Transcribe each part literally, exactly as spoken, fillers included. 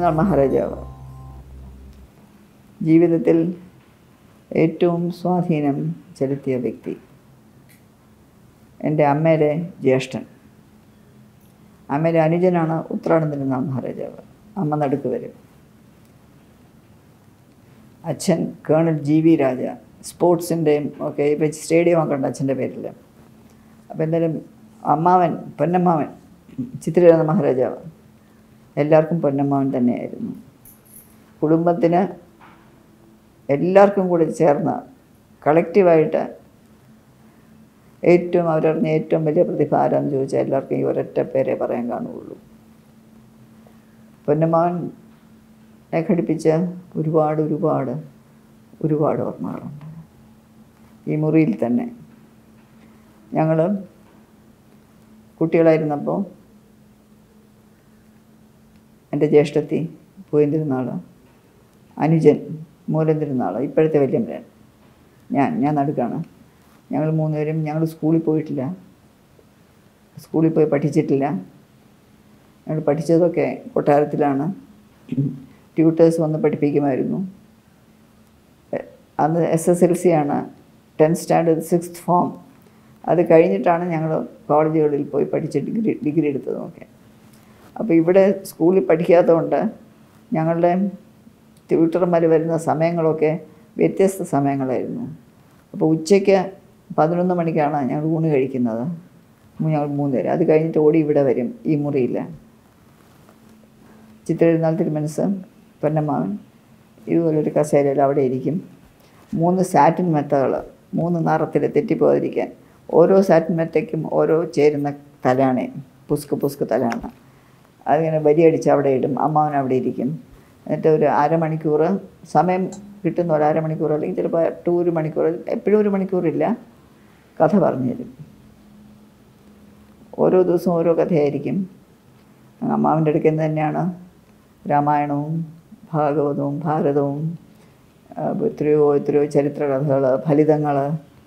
തിരുനാൾ മഹാരാജാവ് ജീവിതത്തിൽ ഏറ്റവും സ്വാധീനം ചെലുത്തിയ വ്യക്തി. എൻ്റെ അമ്മയുടെ ജ്യേഷ്ഠൻ, അമ്മയുടെ അനുജനാണ് ഉത്രാടം തിരുനാൾ മഹാരാജാവ്. അമ്മ നടുക്ക് വരും. അച്ഛൻ കേണൽ ജി വി രാജ, സ്പോർട്സിൻ്റെയും ഒക്കെ ഇപ്പം സ്റ്റേഡിയമൊക്കെ ഉണ്ട് അച്ഛൻ്റെ പേരിൽ. അപ്പോൾ എന്തായാലും അമ്മാവൻ പൊന്നമ്മാവൻ ചിത്രരഥ മഹാരാജാവ് എല്ലാവർക്കും പൊന്നമ്മാവൻ തന്നെയായിരുന്നു. കുടുംബത്തിന് എല്ലാവർക്കും കൂടി ചേർന്ന് കളക്റ്റീവായിട്ട് ഏറ്റവും അവരറിഞ്ഞ ഏറ്റവും വലിയ പ്രതിഭ ആരാന്ന് ചോദിച്ചാൽ എല്ലാവർക്കും ഈ ഒരൊറ്റ പേരെ പറയാൻ കാണുകയുള്ളൂ. പൊന്നമ്മാവനെ ഘടിപ്പിച്ച ഒരുപാട് ഒരുപാട് ഒരുപാട് ഓർമ്മകളുണ്ട്. ഈ മുറിയിൽ തന്നെ ഞങ്ങൾ കുട്ടികളായിരുന്നപ്പോൾ എൻ്റെ ജ്യേഷ്ഠത്തി പൂയം തിരുനാൾ, അനുജൻ മൂലം തിരുനാൾ, ഇപ്പോഴത്തെ വല്യമ്മൻ, ഞാൻ ഞാൻ നടുക്കാണ്. ഞങ്ങൾ മൂന്നുപേരും ഞങ്ങൾ സ്കൂളിൽ പോയിട്ടില്ല, സ്കൂളിൽ പോയി പഠിച്ചിട്ടില്ല. ഞങ്ങൾ പഠിച്ചതൊക്കെ കൊട്ടാരത്തിലാണ്. ട്യൂട്ടേഴ്സ് വന്ന് പഠിപ്പിക്കുമായിരുന്നു. അന്ന് എസ് എസ് എൽ സി ആണ്, ടെൻത്ത് സ്റ്റാൻഡേർഡ് സിക്സ്ത് ഫോം. അത് കഴിഞ്ഞിട്ടാണ് ഞങ്ങൾ കോളേജുകളിൽ പോയി പഠിച്ച് ഡിഗ്രി ഡിഗ്രി എടുത്തതൊക്കെ. അപ്പോൾ ഇവിടെ സ്കൂളിൽ പഠിക്കാത്തതുകൊണ്ട് ഞങ്ങളുടെ ട്യൂട്ടർമാർ വരുന്ന സമയങ്ങളൊക്കെ വ്യത്യസ്ത സമയങ്ങളായിരുന്നു. അപ്പോൾ ഉച്ചയ്ക്ക് പതിനൊന്ന് മണിക്കാണ് ഞങ്ങൾ ഊണ് കഴിക്കുന്നത്, ഞങ്ങൾ മൂന്ന് പേര്. അത് കഴിഞ്ഞിട്ട് ഓടി ഇവിടെ വരും ഈ മുറിയിൽ. ചിത്രതിരുനാൾ തിരുമനസ് പൊന്നമ്മാവൻ ഇതുപോലൊരു കസേരയിൽ അവിടെ ഇരിക്കും. മൂന്ന് സാറ്റിൻ മെത്തകൾ, മൂന്ന് നിറത്തിൽ തെറ്റിപ്പോകാതിരിക്കാൻ. ഓരോ സാറ്റിൻ മെത്തയ്ക്കും ഓരോ ചേരുന്ന തലാണേ, പുസ്ക് പുസ്ക് തലാണ്. അതിങ്ങനെ വരിയടിച്ച് അവിടെ ഇടും. അമ്മാവൻ അവിടെ ഇരിക്കും. എന്നിട്ട് ഒരു അരമണിക്കൂർ സമയം കിട്ടുന്ന ഒരു അരമണിക്കൂർ അല്ലെങ്കിൽ ചിലപ്പോൾ എട്ട് ഒരു മണിക്കൂർ, എപ്പോഴും ഒരു മണിക്കൂറില്ല, കഥ പറഞ്ഞു തരും. ഓരോ ദിവസവും ഓരോ കഥയായിരിക്കും. അമ്മാവൻ്റെ അടുക്കൽ നിന്ന് തന്നെയാണ് രാമായണവും ഭാഗവതവും ഭാരതവും എത്രയോ എത്രയോ ചരിത്ര കഥകൾ, ഫലിതങ്ങൾ,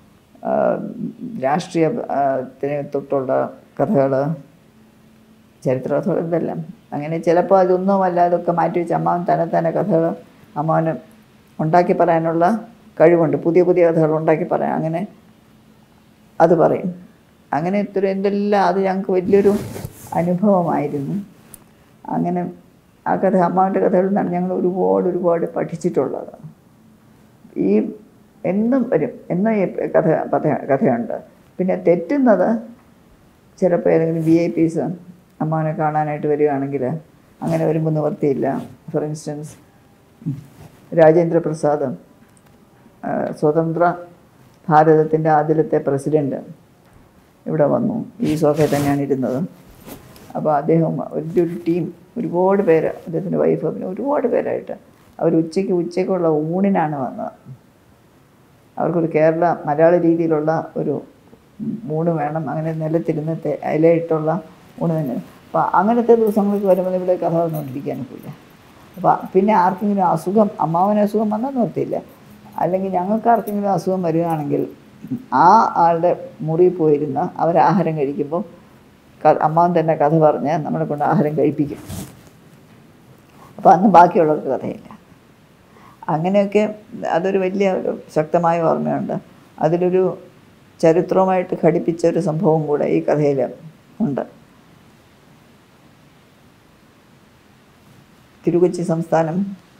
രാഷ്ട്രീയത്തിന് തൊട്ടുള്ള കഥകൾ, ചരിത്ര കഥകൾ, ഇതെല്ലാം. അങ്ങനെ ചിലപ്പോൾ അതൊന്നുമല്ല, അതൊക്കെ മാറ്റി വെച്ച് അമ്മാവൻ തന്നെ തന്നെ കഥകൾ അമ്മാവന് ഉണ്ടാക്കി പറയാനുള്ള കഴിവുണ്ട്. പുതിയ പുതിയ കഥകൾ ഉണ്ടാക്കി പറയാൻ, അങ്ങനെ അത് പറയും. അങ്ങനെ ഇത്ര എന്തെല്ലാം, അത് ഞങ്ങൾക്ക് വലിയൊരു അനുഭവമായിരുന്നു. അങ്ങനെ ആ കഥ, അമ്മാവൻ്റെ കഥകളിൽ നിന്നാണ് ഞങ്ങൾ ഒരുപാട് ഒരുപാട് പഠിച്ചിട്ടുള്ളത്. ഈ എന്നും വരും, എന്നും ഈ കഥ കഥ കഥയുണ്ട്. പിന്നെ തെറ്റുന്നത് ചിലപ്പോൾ ഏതെങ്കിലും വി ഐ പീസ് അമ്മാവനെ കാണാനായിട്ട് വരികയാണെങ്കിൽ, അങ്ങനെ വരുമ്പോൾ നിവർത്തിയില്ല. ഫോർ ഇൻസ്റ്റൻസ് രാജേന്ദ്ര പ്രസാദ്, സ്വതന്ത്ര ഭാരതത്തിൻ്റെ ആദ്യത്തെ പ്രസിഡൻറ്റ്, ഇവിടെ വന്നു. ഈ സോഫയിൽ തന്നെയാണ് ഇരുന്നത്. അപ്പോൾ അദ്ദേഹം വലിയൊരു ടീം, ഒരുപാട് പേര്, അദ്ദേഹത്തിൻ്റെ വൈഫ്, പിന്നെ ഒരുപാട് പേരായിട്ട് അവർ ഉച്ചയ്ക്ക് ഉച്ചയ്ക്കുള്ള ഊണിനാണ് വന്നത്. അവർക്കൊരു കേരള മലയാള രീതിയിലുള്ള ഒരു ഊണ് വേണം. അങ്ങനെ നിലത്തിരുന്നത്തെ ഇലയിട്ടുള്ള ഊണ് തന്നെ. അപ്പോൾ അങ്ങനത്തെ ദിവസങ്ങൾക്ക് വരുമ്പോൾ ഇവിടെ കഥ പറഞ്ഞുകൊണ്ടിരിക്കാനൊക്കില്ല. അപ്പോൾ പിന്നെ ആർക്കെങ്കിലും അസുഖം, അമ്മാവന് അസുഖം വന്നാൽ നിർത്തിയില്ല. അല്ലെങ്കിൽ ഞങ്ങൾക്ക് ആർക്കെങ്കിലും അസുഖം വരികയാണെങ്കിൽ ആ ആളുടെ മുറിയിൽ പോയിരുന്ന് അവർ ആഹാരം കഴിക്കുമ്പോൾ അമ്മാവൻ തന്നെ കഥ പറഞ്ഞ് നമ്മളെ കൊണ്ട് ആഹാരം കഴിപ്പിക്കും. അപ്പോൾ അന്ന് ബാക്കിയുള്ളവർക്ക് കഥയില്ല. അങ്ങനെയൊക്കെ അതൊരു വലിയ ഒരു ശക്തമായ ഓർമ്മയുണ്ട്. അതിലൊരു ചരിത്രവുമായിട്ട് ഘടിപ്പിച്ച ഒരു സംഭവം കൂടെ ഈ കഥയിൽ ഉണ്ട്. തിരുകൊച്ചി സംസ്ഥാനം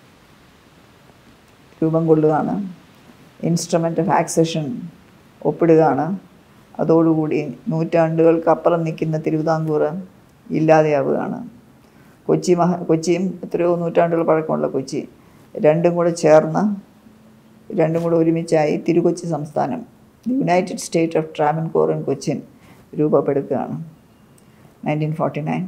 രൂപം കൊള്ളുകയാണ്. ഇൻസ്ട്രുമെൻ്റ് ഓഫ് ആക്സഷൻ ഒപ്പിടുകയാണ്. അതോടുകൂടി നൂറ്റാണ്ടുകൾക്കപ്പുറം നിൽക്കുന്ന തിരുവിതാംകൂർ ഇല്ലാതെയാവുകയാണ്. കൊച്ചി മഹ കൊച്ചിയും എത്രയോ നൂറ്റാണ്ടുകൾ പഴക്കമുള്ള കൊച്ചി രണ്ടും കൂടെ ചേർന്ന്, രണ്ടും കൂടെ ഒരുമിച്ചായി തിരുകൊച്ചി സംസ്ഥാനം, United State of Travancore and Cochin രൂപപ്പെടുകയാണ്. നയൻറ്റീൻ ഫോർട്ടി നയൻ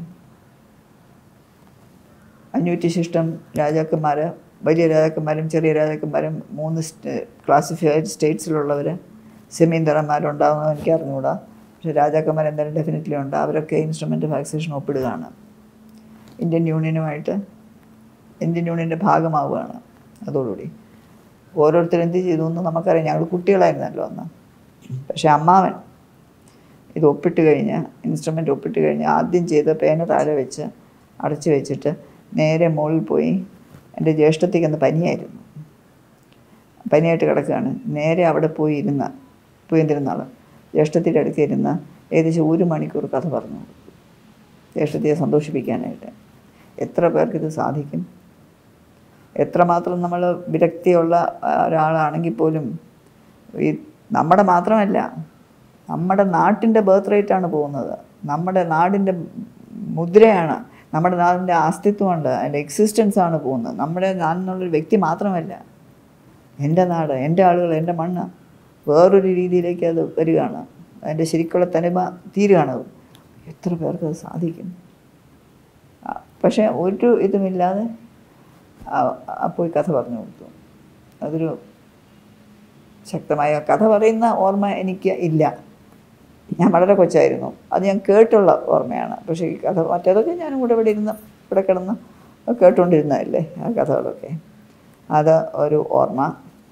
അഞ്ഞൂറ്റി ശിഷ്ടം രാജാക്കന്മാർ, വലിയ രാജാക്കന്മാരും ചെറിയ രാജാക്കന്മാരും, മൂന്ന് ക്ലാസിഫൈഡ് സ്റ്റേറ്റ്സിലുള്ളവർ, സെമീന്തറന്മാരുണ്ടാകുന്നത് എനിക്ക് അറിഞ്ഞുകൂടാ. പക്ഷേ രാജാക്കന്മാർ എന്തായാലും ഡെഫിനറ്റ്ലി ഉണ്ട്. അവരൊക്കെ ഇൻസ്ട്രുമെൻ്റ് ഓഫ് ആക്സേഷൻ ഒപ്പിടുകയാണ്. ഇന്ത്യൻ യൂണിയനുമായിട്ട് ഇന്ത്യൻ യൂണിയൻ്റെ ഭാഗമാവുകയാണ്. അതോടുകൂടി ഓരോരുത്തരും എന്ത് ചെയ്തു എന്ന് നമുക്കറിയാം. ഞങ്ങൾ കുട്ടികളായിരുന്നല്ലോ അന്ന്. പക്ഷേ അമ്മാവൻ ഇത് ഒപ്പിട്ട് കഴിഞ്ഞ്, ഇൻസ്ട്രുമെൻ്റ് ഒപ്പിട്ട് കഴിഞ്ഞ് ആദ്യം ചെയ്ത് പേന താഴെ വെച്ച് അടച്ചു വെച്ചിട്ട് നേരെ മുകളിൽ പോയി. എൻ്റെ ജ്യേഷ്ഠത്തിക്കൊന്ന് പനിയായിരുന്നു, പനിയായിട്ട് കിടക്കുകയാണ്. നേരെ അവിടെ പോയി ഇരുന്ന പോയി ഇരുന്ന ആൾ ജ്യേഷ്ഠത്തിൻ്റെ അടുത്ത് ഇരുന്ന് ഏകദേശം ഒരു മണിക്കൂർ കഥ പറഞ്ഞു ജ്യേഷ്ഠത്തിയെ സന്തോഷിപ്പിക്കാനായിട്ട്. എത്ര പേർക്കിത് സാധിക്കും? എത്രമാത്രം നമ്മൾ വിരക്തിയുള്ള ഒരാളാണെങ്കിൽ പോലും ഈ നമ്മുടെ മാത്രമല്ല, നമ്മുടെ നാട്ടിൻ്റെ ബർത്ത് റേറ്റാണ് പോകുന്നത്, നമ്മുടെ നാടിൻ്റെ മുദ്രയാണ്, നമ്മുടെ നാടിൻ്റെ അസ്തിത്വമുണ്ട്, അതിൻ്റെ എക്സിസ്റ്റൻസാണ് പോകുന്നത്. നമ്മുടെ നാടെന്നുള്ളൊരു വ്യക്തി മാത്രമല്ല, എൻ്റെ നാട്, എൻ്റെ ആളുകൾ, എൻ്റെ മണ്ണ് വേറൊരു രീതിയിലേക്ക് അത് വരികയാണ്. അതിൻ്റെ ശരിക്കുള്ള തനിമ തീരുകയാണ്. എത്ര പേർക്ക് അത് സാധിക്കും? പക്ഷേ ഒരു ഇതുമില്ലാതെ പോയി കഥ പറഞ്ഞു കൊടുത്തു. അതൊരു ശക്തമായ കഥ പറയുന്ന ഓർമ്മ എനിക്ക് ഇല്ല. ഞാൻ വളരെ കൊച്ചായിരുന്നു, അത് ഞാൻ കേട്ടുള്ള ഓർമ്മയാണ്. പക്ഷേ ഈ കഥ മറ്റേതൊക്കെ ഞാനും കൂടെ ഇവിടെ ഇരുന്ന് ഇവിടെ കിടന്ന് കേട്ടുകൊണ്ടിരുന്നതല്ലേ ആ കഥകളൊക്കെ. അത് ഒരു ഓർമ്മ.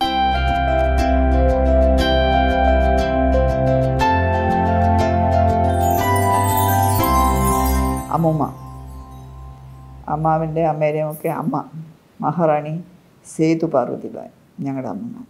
അമ്മൂമ്മ, അമ്മാവിൻ്റെ അമ്മേരെയും ഒക്കെ അമ്മ മഹാറാണി സേതു പാർവതിബായി, ഞങ്ങളുടെ അമ്മൂമ്മ.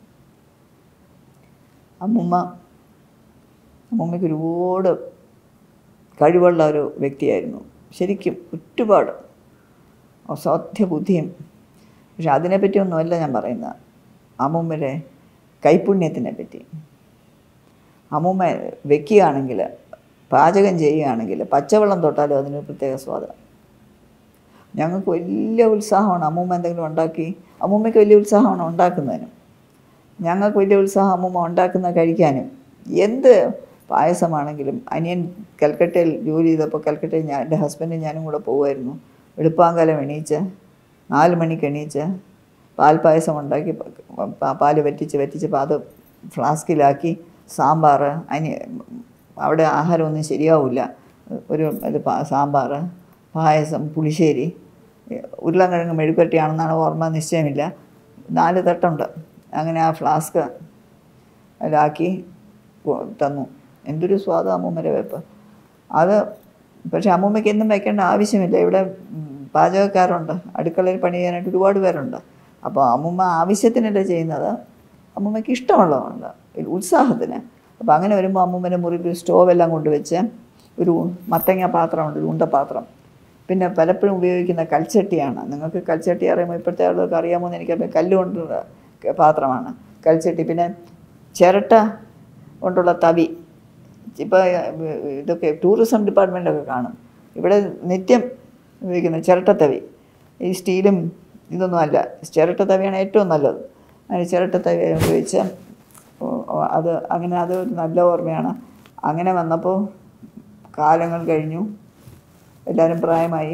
അമ്മൂമ്മ അമ്മൂമ്മയ്ക്ക് ഒരുപാട് കഴിവുള്ള ഒരു വ്യക്തിയായിരുന്നു. ശരിക്കും ഒരുപാട് അസാധ്യ ബുദ്ധിയും. പക്ഷെ അതിനെപ്പറ്റിയൊന്നുമല്ല ഞാൻ പറയുന്നത്, അമ്മൂമ്മയുടെ കൈപുണ്യത്തിനെ പറ്റി. അമ്മൂമ്മ വെക്കുകയാണെങ്കിൽ, പാചകം ചെയ്യുകയാണെങ്കിൽ പച്ചവെള്ളം തൊട്ടാലും അതിനൊരു പ്രത്യേക സ്വാദ്. ഞങ്ങൾക്ക് വലിയ ഉത്സാഹമാണ് അമ്മൂമ്മ എന്തെങ്കിലും ഉണ്ടാക്കി. അമ്മൂമ്മയ്ക്ക് വലിയ ഉത്സാഹമാണ് ഉണ്ടാക്കുന്നതിനും, ഞങ്ങൾക്ക് വലിയ ഉത്സാഹം അമ്മൂമ്മ ഉണ്ടാക്കുന്ന കഴിക്കാനും. എന്ത് പായസമാണെങ്കിലും, അനിയൻ കൽക്കട്ടയിൽ ജോലി ചെയ്തപ്പോൾ കൽക്കട്ടയിൽ ഞാൻ എൻ്റെ ഹസ്ബൻഡും ഞാനും കൂടെ പോകുമായിരുന്നു. വെളുപ്പാങ്കാലം എണീച്ച് നാല് മണിക്ക് എണീച്ച് പാൽപ്പായസം ഉണ്ടാക്കി, പാല് വറ്റിച്ച് വറ്റിച്ചപ്പോൾ അത് ഫ്ലാസ്കിലാക്കി, സാമ്പാർ, അനി അവിടെ ആഹാരമൊന്നും ശരിയാവില്ല, ഒരു ഇത് സാമ്പാർ, പായസം, പുളിശ്ശേരി, ഉരുളക്കിഴങ്ങ് മെഴുക്കുവരട്ടിയാണെന്നാണ് ഓർമ്മ, നിശ്ചയമില്ല. നാല് തട്ടുണ്ട്. അങ്ങനെ ആ ഫ്ലാസ്ക് അതിലാക്കി തന്നു. എന്തൊരു സ്വാദം അമ്മൂമ്മയുടെ വെപ്പ് അത്. പക്ഷേ അമ്മൂമ്മയ്ക്ക് എന്നും വയ്ക്കേണ്ട ആവശ്യമില്ല. ഇവിടെ പാചകക്കാരുണ്ട്, അടുക്കളയിൽ പണി ചെയ്യാനായിട്ട് ഒരുപാട് പേരുണ്ട്. അപ്പോൾ അമ്മൂമ്മ ആവശ്യത്തിനല്ല ചെയ്യുന്നത്, അമ്മൂമ്മയ്ക്ക് ഇഷ്ടമുള്ളതുകൊണ്ട്, ഉത്സാഹത്തിന്. അപ്പോൾ അങ്ങനെ വരുമ്പോൾ അമ്മൂമ്മൻ്റെ മുറിയിൽ ഒരു സ്റ്റോവെല്ലാം കൊണ്ടുവച്ച് ഒരു മത്തങ്ങ പാത്രമുണ്ട്, ഒരു ഉണ്ടപ്പാത്രം. പിന്നെ പലപ്പോഴും ഉപയോഗിക്കുന്ന കൽച്ചട്ടിയാണ്. നിങ്ങൾക്ക് കൽച്ചട്ടി അറിയുമ്പോൾ ഇപ്പോഴത്തെ ആളുകൾക്ക് അറിയാമോ എന്ന് എനിക്കറിയാം. കല്ലുകൊണ്ടുള്ള പാത്രമാണ് കൽച്ചട്ടി. പിന്നെ ചിരട്ട കൊണ്ടുള്ള തവി. ഇപ്പോൾ ഇതൊക്കെ ടൂറിസം ഡിപ്പാർട്ട്മെൻറ്റൊക്കെ കാണും. ഇവിടെ നിത്യം ഉപയോഗിക്കുന്ന ചിരട്ടത്തവി. ഈ സ്റ്റീലും ഇതൊന്നും അല്ല, ചിരട്ടത്തവിയാണ് ഏറ്റവും നല്ലത്. അതിന് ചിരട്ടത്തവി ഉപയോഗിച്ച് അത് അങ്ങനെ അത് ഒരു നല്ല ഓർമ്മയാണ്. അങ്ങനെ വന്നപ്പോൾ കാലങ്ങൾ കഴിഞ്ഞു, എല്ലാവരും പ്രായമായി,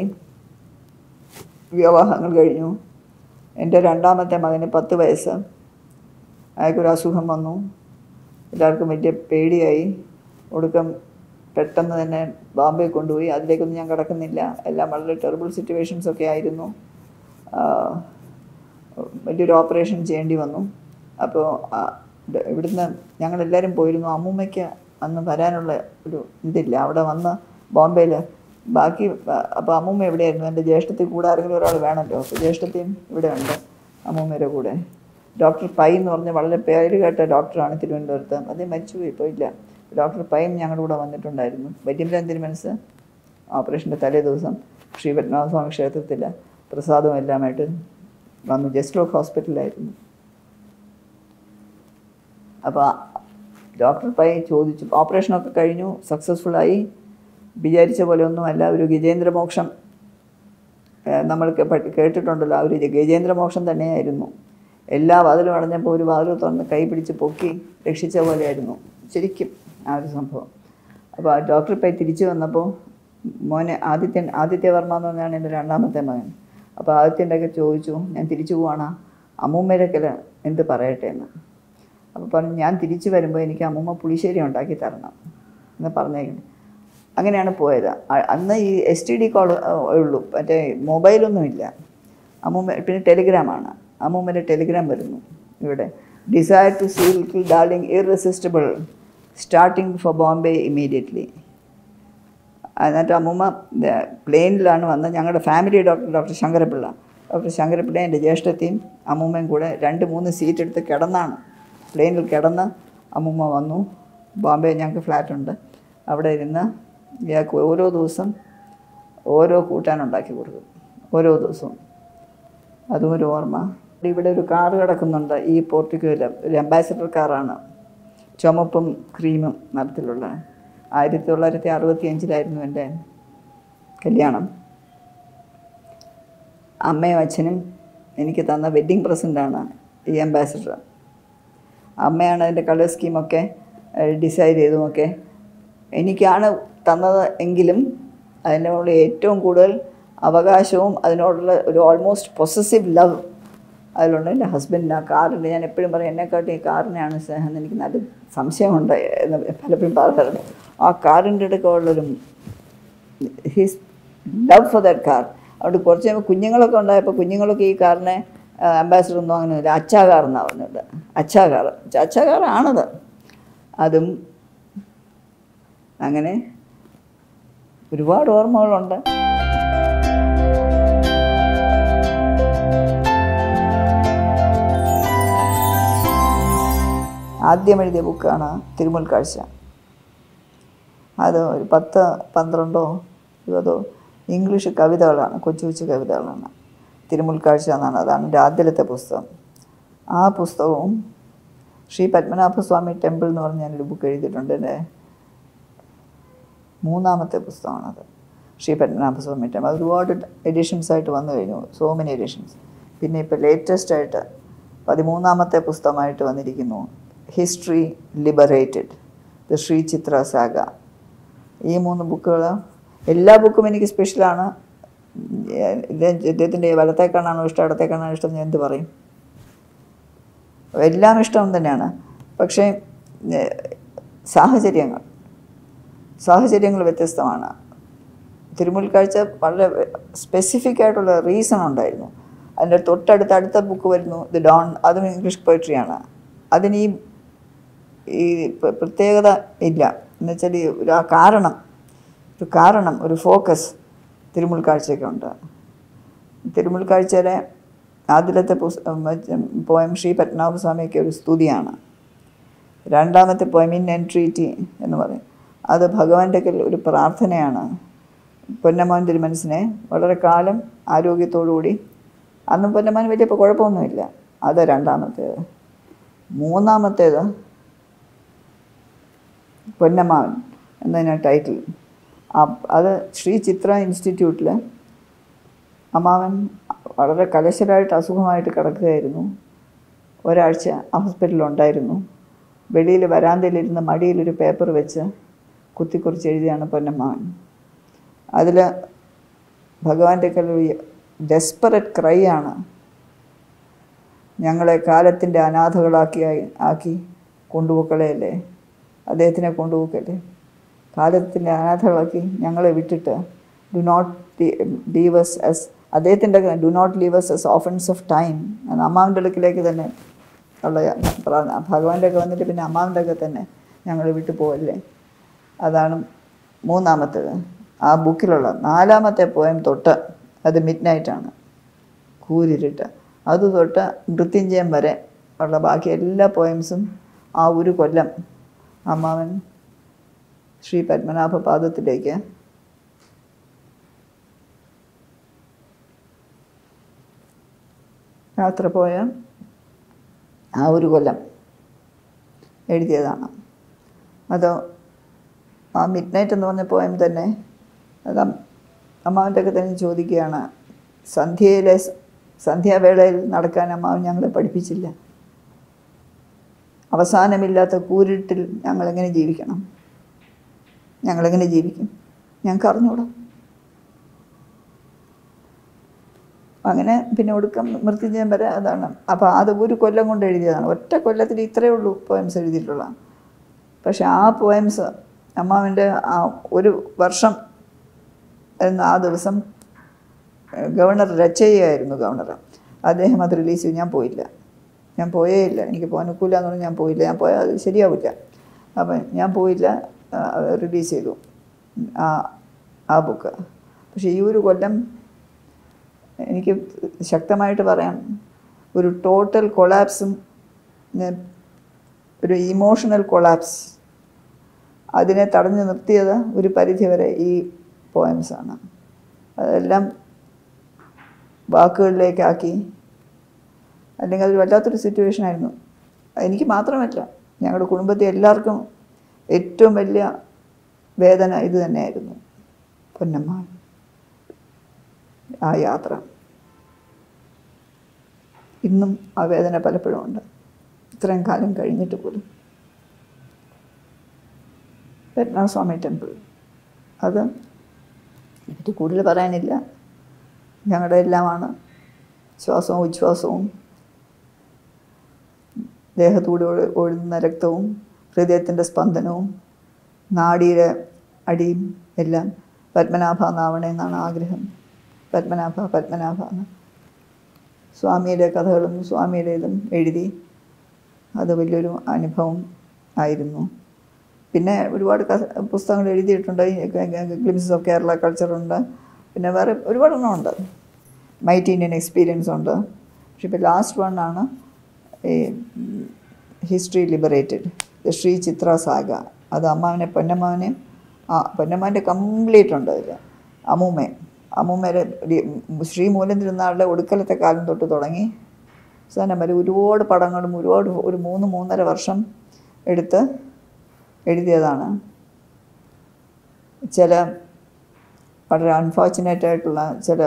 വിവാഹങ്ങൾ കഴിഞ്ഞു. എൻ്റെ രണ്ടാമത്തെ മകന് പത്ത് വയസ്സ്. അയാൾക്കൊരു അസുഖം വന്നു. എല്ലാവർക്കും വലിയ പേടിയായി. ഒടുക്കം പെട്ടെന്ന് തന്നെ ബോംബെ കൊണ്ടുപോയി. അതിലേക്കൊന്നും ഞാൻ കിടക്കുന്നില്ല. എല്ലാം വളരെ ടെറിബിൾ സിറ്റുവേഷൻസൊക്കെ ആയിരുന്നു. വലിയൊരു ഓപ്പറേഷൻ ചെയ്യേണ്ടി വന്നു. അപ്പോൾ ഇവിടുന്ന് ഞങ്ങളെല്ലാവരും പോയിരുന്നു. അമ്മൂമ്മയ്ക്ക് അന്ന് വരാനുള്ള ഒരു ഇതില്ല. അവിടെ വന്ന് ബോംബെയിൽ ബാക്കി. അപ്പോൾ അമ്മൂമ്മ എവിടെയായിരുന്നു? എൻ്റെ ജ്യേഷ്ഠത്തിൽ കൂടെ ആരെങ്കിലും ഒരാൾ വേണമല്ലോ. അപ്പോൾ ജ്യേഷ്ഠത്തെയും ഇവിടെ ഉണ്ട് അമ്മൂമ്മയുടെ കൂടെ. ഡോക്ടർ പൈ എന്ന് പറഞ്ഞ വളരെ പേര് കേട്ട ഡോക്ടറാണ് തിരുവനന്തപുരത്ത്. അദ്ദേഹം മരിച്ചുപോയി, ഇപ്പോൾ ഇല്ല. ഡോക്ടർ പൈം ഞങ്ങളുടെ കൂടെ വന്നിട്ടുണ്ടായിരുന്നു. വൈദ്യംരാജൻ തിരുമനസ് ഓപ്പറേഷൻ്റെ തലേ ദിവസം ശ്രീ പത്മനാഭസ്വാമി ക്ഷേത്രത്തിൽ പ്രസാദവും എല്ലാമായിട്ട് വന്നു. ജസ്റ്റ് ലോക്ക് ഹോസ്പിറ്റലിലായിരുന്നു. അപ്പോൾ ഡോക്ടർ പൈ ചോദിച്ചു, ഓപ്പറേഷനൊക്കെ കഴിഞ്ഞു, സക്സസ്ഫുള്ളായി, വിചാരിച്ച പോലെ ഒന്നുമല്ല. ഒരു ഗജേന്ദ്രമോക്ഷം നമ്മൾ കേട്ടിട്ടുണ്ടല്ലോ, ആ ഒരു ഗജേന്ദ്രമോക്ഷം തന്നെയായിരുന്നു. എല്ലാ വാതിലും അടഞ്ഞപ്പോൾ ഒരു വാതിൽ തുറന്ന് കൈ പിടിച്ച് പൊക്കി രക്ഷിച്ച പോലെയായിരുന്നു ശരിക്കും ആ ഒരു സംഭവം. അപ്പോൾ ആ ഡോക്ടർ പൈ തിരിച്ചു വന്നപ്പോൾ മോനെ ആദിത്യൻ ആദിത്യവർമ്മ എന്ന് പറഞ്ഞാണ് എൻ്റെ രണ്ടാമത്തെ മകൻ. അപ്പോൾ ആദിത്യൻ്റെ ഒക്കെ ചോദിച്ചു, ഞാൻ തിരിച്ചു പോവാണ്, അമ്മൂമ്മേരൊക്കെ എന്ത് പറയട്ടെ എന്ന്. അപ്പോൾ പറഞ്ഞു, ഞാൻ തിരിച്ചു വരുമ്പോൾ എനിക്ക് അമ്മൂമ്മ പുളിശ്ശേരി ഉണ്ടാക്കി തരണം എന്ന് പറഞ്ഞേക്കണം. അങ്ങനെയാണ് പോയത്. അന്ന് ഈ എസ് ടി ഡി കോൾ ഉള്ളൂ, മറ്റേ മൊബൈലൊന്നുമില്ല. അമ്മൂമ്മ പിന്നെ ടെലിഗ്രാമാണ്. അമ്മൂമ്മയുടെ ടെലിഗ്രാം വരുന്നു ഇവിടെ. Desire to see little darling irresistible starting for Bombay immediately. എന്നിട്ട് അമ്മൂമ്മ പ്ലെയിനിലാണ് വന്ന് ഞങ്ങളുടെ family doctor doctor Sankarapillai doctor Sankarapillai എൻ്റെ ജ്യേഷ്ഠത്തെയും അമ്മൂമ്മയും കൂടെ രണ്ട് മൂന്ന് സീറ്റ് എടുത്ത് കിടന്നാണ് പ്ലെയിനിൽ കിടന്ന് അമ്മൂമ്മ വന്നു. ബോംബെ ഞങ്ങൾക്ക് ഫ്ലാറ്റുണ്ട്. അവിടെ ഇരുന്ന് ഇയാൾക്ക് ഓരോ ദിവസം ഓരോ കൂട്ടാനുണ്ടാക്കി കൊടുക്കും, ഓരോ ദിവസവും. അതും ഒരു ഓർമ്മ. ഇവിടെ ഒരു കാറ് കിടക്കുന്നുണ്ട് ഈ പോർട്ടിക്കോയിൽ, ഒരു അംബാസിഡർ കാറാണ്, ചുമപ്പും ക്രീമും നിറത്തിലുള്ള. ആയിരത്തി തൊള്ളായിരത്തി അറുപത്തി അഞ്ചിലായിരുന്നു എൻ്റെ കല്യാണം. അമ്മയും അച്ഛനും എനിക്ക് തന്ന വെഡ്ഡിങ് പ്രസൻ്റാണ് ഈ അംബാസിഡർ. അമ്മയാണ് അതിൻ്റെ കളർ സ്കീമൊക്കെ ഡിസൈഡ് ചെയ്തുമൊക്കെ എനിക്കാണ് തന്നത് എങ്കിലും അതിനോട് ഏറ്റവും കൂടുതൽ അവകാശവും അതിനോടുള്ള ഒരു ഓൾമോസ്റ്റ് പൊസസീവ് ലവ് അതിലുണ്ട് എൻ്റെ ഹസ്ബൻഡിന്. ആ കാറിൻ്റെ ഞാൻ എപ്പോഴും പറയും എന്നെക്കാട്ടി ഈ കാറിനെയാണ് സ്നേഹം എന്ന്. എനിക്ക് നല്ല സംശയമുണ്ട് എന്ന് പലപ്പോഴും പറയാറുണ്ട്. ആ കാറിൻ്റെ അടുക്കുള്ളൊരു his love for that car. അതുകൊണ്ട് കുറച്ച് കഴിയുമ്പോൾ കുഞ്ഞുങ്ങളൊക്കെ ഉണ്ടായപ്പോൾ കുഞ്ഞുങ്ങളൊക്കെ ഈ കാറിനെ അംബാസിഡർ ഒന്നും അങ്ങനെയില്ല, അച്ചാ കാർ എന്നാണ് പറഞ്ഞിട്ട്. അച്ചാ കാർ അച്ചാ കാറാണത്. അതും അങ്ങനെ ഒരുപാട് ഓർമ്മകളുണ്ട്. ആദ്യം എഴുതിയ ബുക്കാണ് തിരുമുൽക്കാഴ്ച. അത് ഒരു പത്ത് പന്ത്രണ്ടോ ഇരുപതോ ഇംഗ്ലീഷ് കവിതകളാണ്, കൊച്ചു കൊച്ചു കവിതകളാണ്. തിരുമുൽക്കാഴ്ച എന്നാണ്, അതാണ് എൻ്റെ ആദ്യത്തെ പുസ്തകം. ആ പുസ്തകവും ശ്രീ പത്മനാഭസ്വാമി ടെമ്പിൾ എന്ന് പറഞ്ഞ ഞാനൊരു ബുക്ക് എഴുതിയിട്ടുണ്ട്. എൻ്റെ മൂന്നാമത്തെ പുസ്തകമാണത്, ശ്രീ പത്മനാഭസ്വാമി ടെമ്പിൾ. അത് ഒരുപാട് എഡിഷൻസായിട്ട് വന്നു കഴിഞ്ഞു, സോ മെനി എഡിഷൻസ്. പിന്നെ ഇപ്പോൾ ലേറ്റസ്റ്റായിട്ട് പതിമൂന്നാമത്തെ പുസ്തകമായിട്ട് വന്നിരിക്കുന്നു history liberated, the Shri Chitra saga. ഈ മൂന്ന് ബുക്കുകൾ, എല്ലാ ബുക്കും എനിക്ക് സ്പെഷ്യലാണ്. ഇദ്ദേഹത്തിൻ്റെ വലത്തേക്കാണാണോ ഇഷ്ടം ഇടത്തേക്കാണോ ഇഷ്ടം എന്ന് എന്ത് പറയും, എല്ലാം ഇഷ്ടം തന്നെയാണ്. പക്ഷേ സാഹചര്യങ്ങൾ സാഹചര്യങ്ങൾ വ്യത്യസ്തമാണ്. തിരുമുൽക്കാഴ്ച വളരെ സ്പെസിഫിക് ആയിട്ടുള്ള റീസൺ ഉണ്ടായിരുന്നു. അതിൻ്റെ തൊട്ടടുത്ത അടുത്ത ബുക്ക് വരുന്നു ദി ഡോൺ, അതും ഇംഗ്ലീഷ് പോയിട്രിയാണ്. അതിന് ഈ ഈ പ്രത്യേകത ഇല്ല എന്നുവെച്ചാൽ ഒരു ആ കാരണം ഒരു കാരണം ഒരു ഫോക്കസ് തിരുമുൽക്കാഴ്ചയൊക്കെ ഉണ്ട്. തിരുമുൽക്കാഴ്ചയിലെ ആദ്യത്തെ പോയം ശ്രീ പത്മനാഭസ്വാമിക്ക് ഒരു സ്തുതിയാണ്. രണ്ടാമത്തെ പോയം ഇൻ എൻട്രീറ്റി എന്ന് പറയും, അത് ഭഗവാന്റെ ഒരു പ്രാർത്ഥനയാണ്. പൊന്നമ്മോൻ തിരുമനസിനെ വളരെ കാലം ആരോഗ്യത്തോടുകൂടി, അന്നും പൊന്നമ്മോൻ വലിയ കുഴപ്പമൊന്നുമില്ല. അത് രണ്ടാമത്തേത്. മൂന്നാമത്തേത് പൊന്നമ്മാവൻ എന്നതിനാണ് ടൈറ്റിൽ. അത് ശ്രീ ചിത്ര ഇൻസ്റ്റിറ്റ്യൂട്ടിൽ അമ്മാവൻ വളരെ കലശലായിട്ട് അസുഖമായിട്ട് കിടക്കുകയായിരുന്നു. ഒരാഴ്ച ഹോസ്പിറ്റലിലുണ്ടായിരുന്നു. വെളിയിൽ വരാന്തയിലിരുന്ന് മടിയിലൊരു പേപ്പർ വെച്ച് കുത്തിക്കുറിച്ച് എഴുതിയാണ് പൊന്നമ്മാവൻ. അതിൽ ഭഗവാന്റെ ഒരു ഡെസ്പറേറ്റ് ക്രൈ ആണ്, ഞങ്ങളെ കാലത്തിൻ്റെ അനാഥകളാക്കി ആക്കി കൊണ്ടുപോക്കളയല്ലേ, അദ്ദേഹത്തിനെ കൊണ്ടുപോക്കല്ലേ, കാലത്തിൻ്റെ അനാഥകളാക്കി ഞങ്ങളെ വിട്ടിട്ട് do not leave us as, അദ്ദേഹത്തിൻ്റെ do not leave us as orphans of time. അമ്മാവിൻ്റെ അടുക്കിലേക്ക് തന്നെ ഉള്ള ഭഗവാന്റെ ഒക്കെ വന്നിട്ട് പിന്നെ അമ്മാവിൻ്റെ ഒക്കെ തന്നെ ഞങ്ങൾ വിട്ടു പോകല്ലേ. അതാണ് മൂന്നാമത്തേത് ആ ബുക്കിലുള്ള. നാലാമത്തെ പോയം തൊട്ട്, അത് മിഡ് നൈറ്റാണ്, കൂരിരുട്ട്. അത് തൊട്ട് മൃത്യുഞ്ജയം വരെ ഉള്ള ബാക്കി എല്ലാ പോയംസും ആ ഒരു കൊല്ലം അമ്മാവൻ ശ്രീ പത്മനാഭ പാദത്തിലേക്ക് യാത്ര പോയ ആ ഒരു കൊല്ലം എഴുതിയതാണ്. അത് ആ മിഡ് നൈറ്റ് എന്ന് പറഞ്ഞ പോയം തന്നെ അത് അമ്മാവൻ്റെ ഒക്കെ തന്നെ ചോദിക്കുകയാണ്, സന്ധ്യയിലെ സന്ധ്യാവേളയിൽ നടക്കാൻ അമ്മാവൻ ഞങ്ങളെ പഠിപ്പിച്ചില്ല. അവസാനമില്ലാത്ത കൂരിട്ടിൽ ഞങ്ങളെങ്ങനെ ജീവിക്കണം, ഞങ്ങളെങ്ങനെ ജീവിക്കും, ഞങ്ങൾക്ക് അറിഞ്ഞൂടാ. അങ്ങനെ പിന്നെ ഒടുക്കം മൃത്യുഞ്ജയം വരെ അതാണ്. അപ്പോൾ അത് ഒരു കൊല്ലം കൊണ്ട് എഴുതിയതാണ്. ഒറ്റ കൊല്ലത്തിൽ ഇത്രയേ ഉള്ളൂ പോയംസ് എഴുതിയിട്ടുള്ള. പക്ഷെ ആ പോയംസ് അമ്മാവിൻ്റെ ആ ഒരു വർഷം എന്ന ആ ദിവസം ഗവർണർ രചയ്യായിരുന്നു ഗവർണർ. അദ്ദേഹം അത് റിലീസ് ചെയ്തു. ഞാൻ പോയില്ല, ഞാൻ പോയേ ഇല്ല. എനിക്ക് പോകാൻ ഒക്കില്ല എന്ന് പറഞ്ഞാൽ ഞാൻ പോയില്ല. ഞാൻ പോയാൽ അത് ശരിയാവില്ല. അപ്പം ഞാൻ പോയില്ല. റിലീസ് ചെയ്തു. ആ ആ ബുക്ക്. പക്ഷേ ഈ ഒരു കൊല്ലം എനിക്ക് ശക്തമായിട്ട് പറയാം, ഒരു ടോട്ടൽ കൊളാപ്സും ഒരു ഇമോഷണൽ കൊളാപ്സ് അതിനെ തടഞ്ഞു നിർത്തിയത് ഒരു പരിധിവരെ ഈ പോയംസാണ്. അതെല്ലാം വാക്കുകളിലേക്കാക്കി. അല്ലെങ്കിൽ അതൊരു വല്ലാത്തൊരു സിറ്റുവേഷനായിരുന്നു. എനിക്ക് മാത്രമല്ല, ഞങ്ങളുടെ കുടുംബത്തിൽ എല്ലാവർക്കും ഏറ്റവും വലിയ വേദന ഇത് തന്നെയായിരുന്നു. പൊന്നമ്മ ആ യാത്ര ഇന്നും ആ വേദന പലപ്പോഴും ഉണ്ട്, ഇത്രയും കാലം കഴിഞ്ഞിട്ട് പോലും. പത്മനാഭസ്വാമി ടെമ്പിൾ, അത് എനിക്ക് കൂടുതൽ പറയാനില്ല. ഞങ്ങളുടെ എല്ലാമാണ്. ശ്വാസവും ഉച്ഛ്വാസവും ദേഹത്തൂടെ ഒഴുകുന്ന രക്തവും ഹൃദയത്തിൻ്റെ സ്പന്ദനവും നാഡിയുടെ അടിയും എല്ലാം പത്മനാഭ എന്നാവണേ എന്നാണ് ആഗ്രഹം. പത്മനാഭ പത്മനാഭ എന്ന് സ്വാമിയുടെ കഥകളും സ്വാമിയുടെ ഇതും എഴുതി. അത് വലിയൊരു അനുഭവം ആയിരുന്നു. പിന്നെ ഒരുപാട് കഥ പുസ്തകങ്ങൾ എഴുതിയിട്ടുണ്ട്. ഗ്ലിംസസ് ഓഫ് കേരള കൾച്ചറുണ്ട്. പിന്നെ വേറെ ഒരുപാടെണ്ണം ഉണ്ട്. മൈറ്റി ഇന്ത്യൻ എക്സ്പീരിയൻസ് ഉണ്ട്. പക്ഷെ ഇപ്പോൾ ലാസ്റ്റ് വൺ ആണ് ഈ history liberated, Shri Chitra saga. അത് അമ്മാവനെ പൊന്നമ്മാവനെ ആ പൊന്നമ്മാൻ്റെ കംപ്ലീറ്റ് ഉണ്ട് അതിൽ. അമ്മൂമ്മ അമ്മൂമ്മയുടെ ശ്രീ മൂലം തിരുനാളുടെ ഒടുക്കലത്തെ കാലം തൊട്ട് തുടങ്ങി അവസാനം വരെ ഒരുപാട് പടങ്ങളും ഒരുപാട് ഒരു മൂന്ന് മൂന്നര വർഷം എടുത്ത് എഴുതിയതാണ്. ചില വളരെ അൺഫോർച്ചുനേറ്റ് ആയിട്ടുള്ള ചില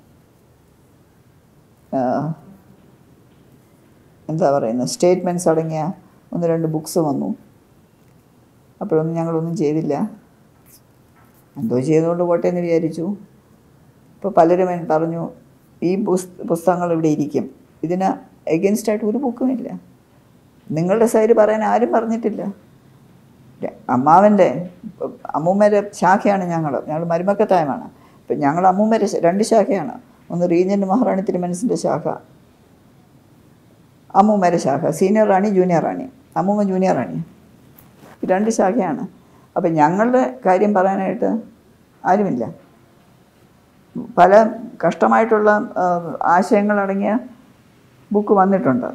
എന്താ പറയുന്നത് സ്റ്റേറ്റ്മെൻറ്റ്സ് അടങ്ങിയ ഒന്ന് രണ്ട് ബുക്സ് വന്നു. അപ്പോഴൊന്നും ഞങ്ങളൊന്നും ചെയ്തില്ല. എന്തോ ചെയ്തുകൊണ്ട് പോട്ടെ എന്ന് വിചാരിച്ചു. ഇപ്പോൾ പലരും പറഞ്ഞു ഈ പുസ്ത പുസ്തകങ്ങൾ ഇവിടെ ഇരിക്കും, ഇതിന് എഗൻസ്റ്റായിട്ട് ഒരു ബുക്കുമില്ല. നിങ്ങളുടെ സൈഡ് പറയാൻ ആരും പറഞ്ഞിട്ടില്ല. അമ്മാവൻ്റെ അമ്മൂമ്മയുടെ ശാഖയാണ് ഞങ്ങൾ ഞങ്ങൾ മരുമക്കത്തായമാണ്. ഇപ്പം ഞങ്ങൾ അമ്മൂമ്മയുടെ രണ്ട് ശാഖയാണ്. ഒന്ന് റീജൻ്റ് മഹാറാണി തിരുമനസിൻ്റെ ശാഖ, അമ്മൂമ്മയുടെ ശാഖ. Senior Rani, junior Rani. അമ്മൂമ്മ ജൂനിയർ റാണി. രണ്ട് ശാഖയാണ്. അപ്പം ഞങ്ങളുടെ കാര്യം പറയാനായിട്ട് ആരുമില്ല. പല കഷ്ടമായിട്ടുള്ള ആശയങ്ങളടങ്ങിയ ബുക്ക് വന്നിട്ടുണ്ട്.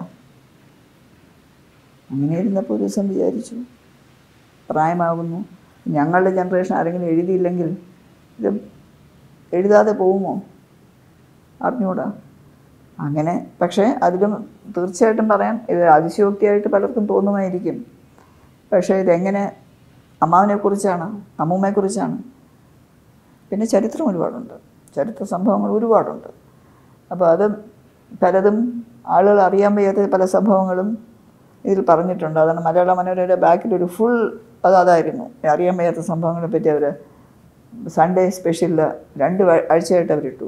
അങ്ങനെ ഇരുന്നപ്പോൾ ഒരു ദിവസം വിചാരിച്ചു, പ്രായമാകുന്നു, ഞങ്ങളുടെ ജനറേഷൻ ആരെങ്കിലും എഴുതിയില്ലെങ്കിൽ ഇത് എഴുതാതെ പോകുമോ അറിഞ്ഞൂടാ. അങ്ങനെ പക്ഷേ അതിലും തീർച്ചയായിട്ടും പറയാം, ഇത് അതിശയോക്തിയായിട്ട് പലർക്കും തോന്നുമായിരിക്കും. പക്ഷേ ഇതെങ്ങനെ അമ്മാവനെക്കുറിച്ചാണ്, അമ്മൂമ്മയെക്കുറിച്ചാണ്. പിന്നെ ചരിത്രം ഒരുപാടുണ്ട്, ചരിത്ര സംഭവങ്ങൾ ഒരുപാടുണ്ട്. അപ്പോൾ അത് പലതും ആളുകൾ അറിയാൻ വയ്യാത്ത പല സംഭവങ്ങളും ഇതിൽ പറഞ്ഞിട്ടുണ്ട്. അതാണ് മലയാള മനോരമയുടെ ബാക്കിലൊരു ഫുൾ അത് അതായിരുന്നു, അറിയാൻ വയ്യാത്ത സംഭവങ്ങളെ പറ്റി അവർ സൺഡേ സ്പെഷ്യലിൽ രണ്ട് ആഴ്ചയായിട്ട് അവരിട്ടു.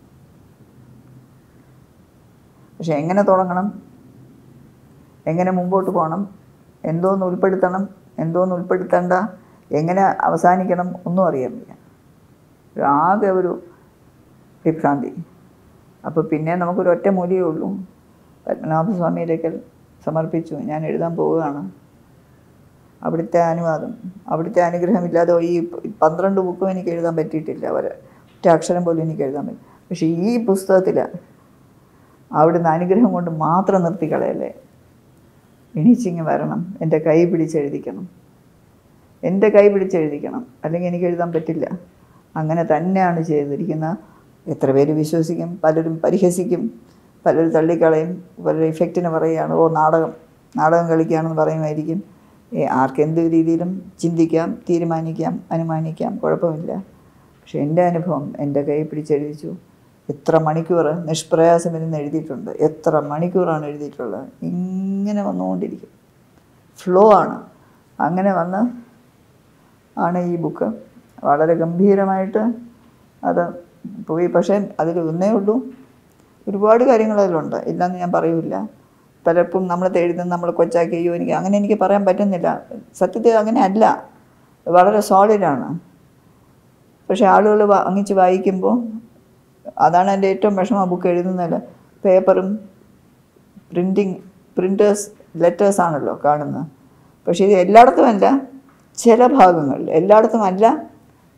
പക്ഷെ എങ്ങനെ തുടങ്ങണം, എങ്ങനെ മുമ്പോട്ട് പോകണം, എന്തോന്ന് ഉൾപ്പെടുത്തണം, എന്തോന്ന് ഉൾപ്പെടുത്തേണ്ട, എങ്ങനെ അവസാനിക്കണം ഒന്നും അറിയാൻ വയ്യ. ആകെ ഒരു വിഭ്രാന്തി. അപ്പോൾ പിന്നെ നമുക്കൊരു ഒറ്റ മൂല്യമേ ഉള്ളൂ, പത്മനാഭസ്വാമിയിലേക്ക് സമർപ്പിച്ചു. ഞാൻ എഴുതാൻ പോവുകയാണ്. അവിടുത്തെ അനുവാദം, അവിടുത്തെ അനുഗ്രഹമില്ലാതെ ഈ പന്ത്രണ്ട് ബുക്കും എനിക്ക് എഴുതാൻ പറ്റിയിട്ടില്ല. അവരെ ഒറ്റ അക്ഷരം പോലും എനിക്ക് എഴുതാൻ പറ്റും. പക്ഷേ ഈ പുസ്തകത്തിൽ അവിടുന്ന് അനുഗ്രഹം കൊണ്ട് മാത്രം നിർത്തിക്കളയല്ലേ, എണീച്ചിങ്ങ് വരണം, എൻ്റെ കൈ പിടിച്ചെഴുതിക്കണം, എൻ്റെ കൈ പിടിച്ചെഴുതിക്കണം, അല്ലെങ്കിൽ എനിക്ക് എഴുതാൻ പറ്റില്ല. അങ്ങനെ തന്നെയാണ് ചെയ്തിരിക്കുന്നത്. എത്ര പേര് വിശ്വസിക്കും, പലരും പരിഹസിക്കും, പലരും തള്ളിക്കളയും, പലരും ഇഫക്റ്റിന് പറയുകയാണ്, ഓ നാടകം നാടകം കളിക്കുകയാണെന്ന് പറയുമായിരിക്കും. ആർക്കെന്ത് രീതിയിലും ചിന്തിക്കാം, തീരുമാനിക്കാം, അനുമാനിക്കാം, കുഴപ്പമില്ല. പക്ഷെ എൻ്റെ അനുഭവം എൻ്റെ കൈ പിടിച്ചെഴുതിച്ചു. എത്ര മണിക്കൂർ നിഷ്പ്രയാസം ഇരുന്ന് എഴുതിയിട്ടുണ്ട്, എത്ര മണിക്കൂറാണ് എഴുതിയിട്ടുള്ളത്. ഇങ്ങനെ വന്നുകൊണ്ടിരിക്കും, ഫ്ലോ ആണ്. അങ്ങനെ വന്ന് ആണ് ഈ ബുക്ക് വളരെ ഗംഭീരമായിട്ട് അത് പോയി. പക്ഷേ അതിൽ ഒന്നേ ഉള്ളൂ, ഒരുപാട് കാര്യങ്ങൾ അതിലുണ്ട്, ഇല്ലയെന്ന് ഞാൻ പറയൂല. പലർക്കും നമ്മൾ എഴുതുന്ന നമ്മൾ കൊച്ചാക്കിയോ എനിക്ക് അങ്ങനെ എനിക്ക് പറയാൻ പറ്റുന്നില്ല. സത്യത്തിൽ അങ്ങനെ അല്ല, വളരെ സോളിഡാണ്. പക്ഷേ ആളുകൾ വാങ്ങിച്ച് വായിക്കുമ്പോൾ അതാണ് എൻ്റെ ഏറ്റവും വിഷമം. ബുക്ക് എഴുതുന്നതിൽ പേപ്പറും പ്രിൻറ്റിങ് പ്രിൻറ്റേഴ്സ് ലെറ്റേഴ്സാണല്ലോ കാണുന്നത്. പക്ഷേ ഇത് എല്ലായിടത്തും അല്ല, ചില ഭാഗങ്ങളിൽ, എല്ലായിടത്തും അല്ല,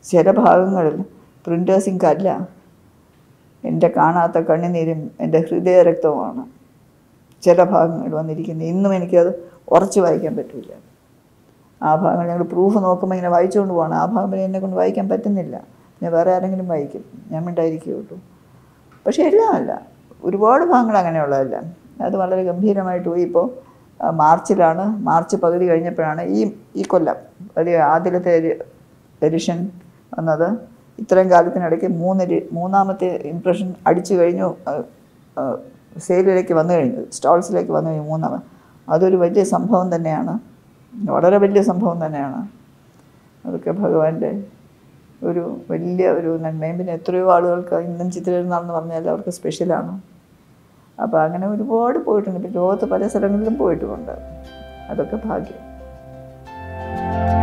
ചില ഭാഗങ്ങളിൽ പ്രിൻറ്റേഴ്സ് ഇങ്കല്ല, എൻ്റെ കാണാത്ത കണ്ണുനീരും എൻ്റെ ഹൃദയരക്തവുമാണ് ചില ഭാഗങ്ങളിൽ വന്നിരിക്കുന്നത്. ഇന്നും എനിക്കത് ഉറച്ച് വായിക്കാൻ പറ്റില്ല. ആ ഭാഗങ്ങൾ ഞങ്ങൾ പ്രൂഫ് നോക്കുമ്പോൾ ഇങ്ങനെ വായിച്ചുകൊണ്ട് പോകണം. ആ ഭാഗം എന്നെ കൊണ്ട് വായിക്കാൻ പറ്റുന്നില്ല. ഞാൻ വേറെ ആരെങ്കിലും വായിക്കും, ഞാൻ മിണ്ടായിരിക്കുള്ളൂ. പക്ഷേ എല്ലാം അല്ല, ഒരുപാട് ഭാഗങ്ങൾ അങ്ങനെയുള്ളതല്ല. അത് വളരെ ഗംഭീരമായിട്ട് പോയി. ഇപ്പോൾ മാർച്ചിലാണ്, മാർച്ച് പകുതി കഴിഞ്ഞപ്പോഴാണ് ഈ ഈ കൊല്ലം ഒരു ആദ്യത്തെ എഡിഷൻ വന്നത്. ഇത്രയും കാലത്തിനിടയ്ക്ക് മൂന്ന് മൂന്നാമത്തെ ഇംപ്രഷൻ അടിച്ചു കഴിഞ്ഞു, സെയിലിലേക്ക് വന്നു കഴിഞ്ഞു, സ്റ്റോൾസിലേക്ക് വന്നു കഴിഞ്ഞു മൂന്നാമത്. അതൊരു വലിയ സംഭവം തന്നെയാണ്, വളരെ വലിയ സംഭവം തന്നെയാണ്. അതൊക്കെ ഭഗവാന്റെ ഒരു വലിയ ഒരു നന്മയും. പിന്നെ എത്രയോ ആളുകൾക്ക് ഇന്നും ചിത്രമെന്നാണെന്ന് പറഞ്ഞാൽ അവർക്ക് സ്പെഷ്യലാണ്. അപ്പോൾ അങ്ങനെ ഒരുപാട് പോയിട്ടുണ്ട്. ഇപ്പോൾ ലോകത്ത് പല സ്ഥലങ്ങളിലും പോയിട്ടുമുണ്ട്. അതൊക്കെ ഭാഗ്യം.